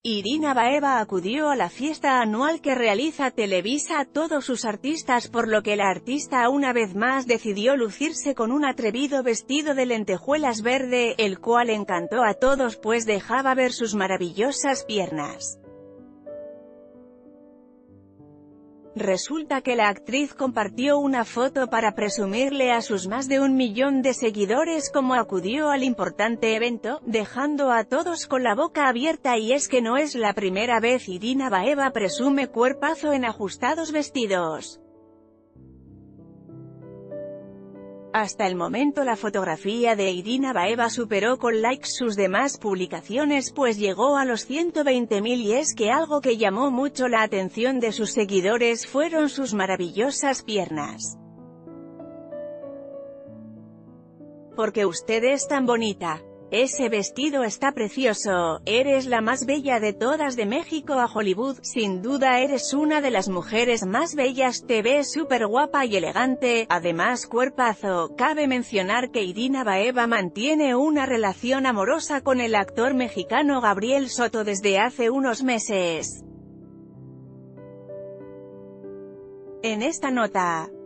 Irina Baeva acudió a la fiesta anual que realiza Televisa a todos sus artistas, por lo que la artista una vez más decidió lucirse con un atrevido vestido de lentejuelas verde, el cual encantó a todos pues dejaba ver sus maravillosas piernas. Resulta que la actriz compartió una foto para presumirle a sus más de 1 millón de seguidores cómo acudió al importante evento, dejando a todos con la boca abierta, y es que no es la primera vez Irina Baeva presume cuerpazo en ajustados vestidos. Hasta el momento la fotografía de Irina Baeva superó con likes sus demás publicaciones pues llegó a los 120.000, y es que algo que llamó mucho la atención de sus seguidores fueron sus maravillosas piernas. Porque usted es tan bonita. Ese vestido está precioso, eres la más bella de todas de México a Hollywood, sin duda eres una de las mujeres más bellas, te ves súper guapa y elegante, además cuerpazo. Cabe mencionar que Irina Baeva mantiene una relación amorosa con el actor mexicano Gabriel Soto desde hace unos meses. En esta nota